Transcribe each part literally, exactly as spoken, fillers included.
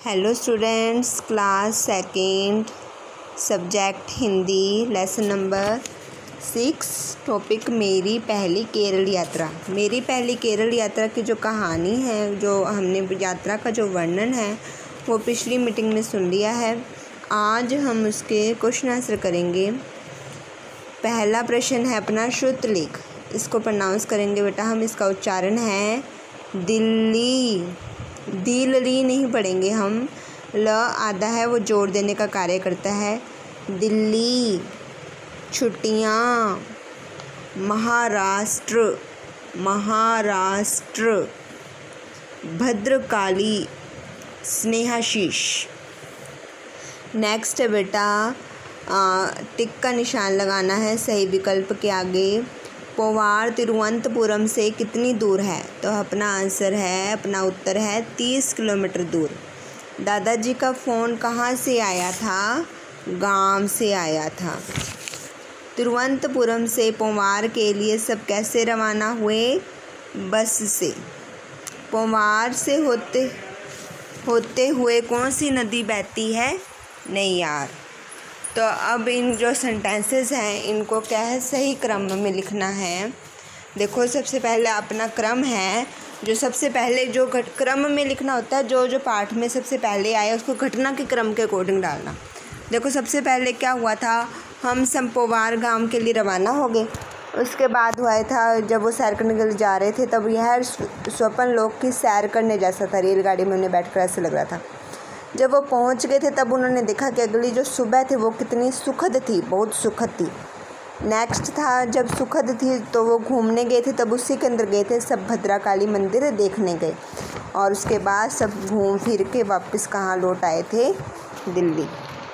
Hello students, class second, subject Hindi, lesson number six, topic मेरी पहली केरल यात्रा। मेरी पहली केरल यात्रा की जो कहानी है, जो हमने यात्रा का जो वर्णन है वो पिछली मीटिंग में सुन लिया है। आज हम उसके क्वेश्चन आंसर करेंगे। पहला प्रश्न है अपना श्रुत लेख, इसको प्रोनाउंस करेंगे बेटा हम। इसका उच्चारण है दिल्ली, दिल्ली नहीं पढ़ेंगे हम। ल आधा है वो जोड़ देने का कार्य करता है। दिल्ली, छुट्टियाँ, महाराष्ट्र, महाराष्ट्र, भद्रकाली, स्नेहाशीष। नेक्स्ट है बेटा टिक का निशान लगाना है सही विकल्प के आगे। पोवार तिरुवनंतपुरम से कितनी दूर है? तो अपना आंसर है, अपना उत्तर है तीस किलोमीटर दूर। दादाजी का फ़ोन कहाँ से आया था? गांव से आया था। तिरुवनंतपुरम से पोवार के लिए सब कैसे रवाना हुए? बस से। पोवार से होते होते हुए कौन सी नदी बहती है? नैयार। तो अब इन जो सेंटेंसेस हैं इनको क्या है, सही क्रम में लिखना है। देखो सबसे पहले अपना क्रम है, जो सबसे पहले जो क्रम में लिखना होता है, जो जो पाठ में सबसे पहले आया उसको घटना के क्रम के अकॉर्डिंग डालना। देखो सबसे पहले क्या हुआ था, हम संपोवार गांव के लिए रवाना हो गए। उसके बाद हुआ था जब वो सैर करने के लिए जा रहे थे, तब यह स्वप्न लोक की सैर करने जैसा था। रेलगाड़ी में उन्हें बैठकर ऐसा लग रहा था। जब वो पहुंच गए थे तब उन्होंने देखा कि अगली जो सुबह थी वो कितनी सुखद थी, बहुत सुखद थी। नेक्स्ट था जब सुखद थी तो वो घूमने गए थे, तब उसी के अंदर गए थे सब भद्रकाली मंदिर देखने गए। और उसके बाद सब घूम फिर के वापस कहाँ लौट आए थे? दिल्ली।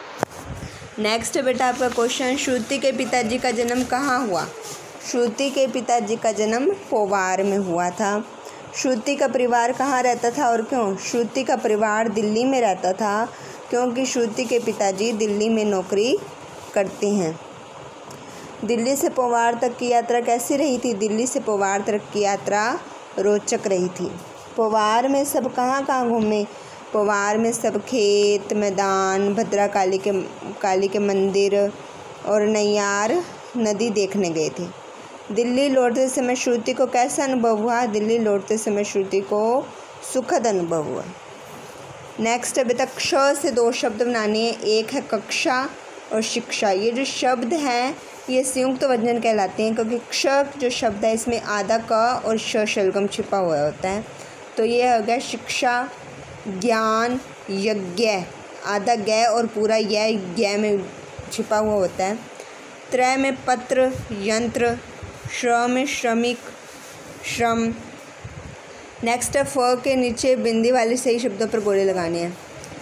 नेक्स्ट बेटा आपका क्वेश्चन, श्रुति के पिताजी का जन्म कहाँ हुआ? श्रुति के पिताजी का जन्म पोवार में हुआ था। श्रुति का परिवार कहाँ रहता था और क्यों? श्रुति का परिवार दिल्ली में रहता था क्योंकि श्रुति के पिताजी दिल्ली में नौकरी करते हैं। दिल्ली से पोवार तक की यात्रा कैसी रही थी? दिल्ली से पोवार तक की यात्रा रोचक रही थी। पोवार में सब कहाँ कहाँ घूमे? पोवार में सब खेत, मैदान, भद्रकाली के काली के मंदिर और नैयार नदी देखने गए थे। दिल्ली लौटते समय श्रुति को कैसा अनुभव हुआ? दिल्ली लौटते समय श्रुति को सुखद अनुभव हुआ। नेक्स्ट अभी तक क्ष से दो शब्द बनाने हैं, एक है कक्षा और शिक्षा। ये जो शब्द हैं ये संयुक्त व्यंजन कहलाते हैं क्योंकि क्ष जो शब्द है इसमें आधा क और श शलगम छिपा हुआ होता है। तो ये हो गया शिक्षा, ज्ञान, यज्ञ, आधा ग और पूरा य ज्ञ में छिपा हुआ होता है। त्रय में पत्र, यंत्र, श्रम में श्रमिक, श्रम। नेक्स्ट है फ के नीचे बिंदी वाले सही शब्दों पर गोले लगाने हैं।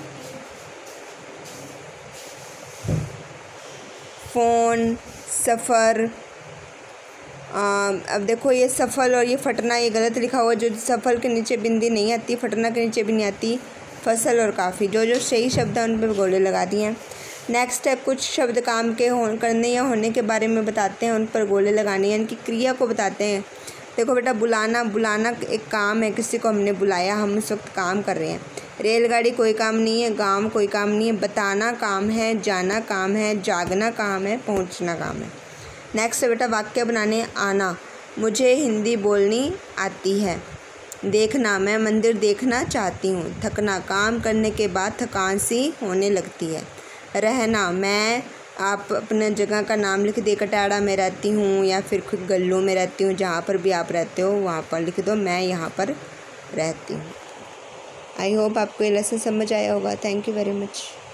फ़ोन, सफ़र। अब देखो ये सफल और ये फटना ये गलत लिखा हुआ, जो सफल के नीचे बिंदी नहीं आती, फटना के नीचे भी नहीं आती। फसल और काफ़ी, जो जो सही शब्द हैं उन पर गोले लगा दिए हैं। नेक्स्ट है कुछ शब्द काम के हो करने या होने के बारे में बताते हैं, उन पर गोले लगाने हैं, इनकी क्रिया को बताते हैं। देखो बेटा बुलाना, बुलाना एक काम है, किसी को हमने बुलाया, हम उस वक्त काम कर रहे हैं। रेलगाड़ी कोई काम नहीं है, गांव कोई काम नहीं है। बताना काम है, जाना काम है, जागना काम है, पहुंचना काम है। नेक्स्ट है बेटा वाक्य बनाने, आना, मुझे हिंदी बोलनी आती है। देखना, मैं मंदिर देखना चाहती हूँ। थकना, काम करने के बाद थकान सी होने लगती है। रहना, मैं आप अपने जगह का नाम लिख दे, कटाड़ा में रहती हूँ या फिर खुद गल्लू में रहती हूँ, जहाँ पर भी आप रहते हो वहाँ पर लिख दो मैं यहाँ पर रहती हूँ। आई होप आपको ये लेसन समझ आया होगा। Thank you very much.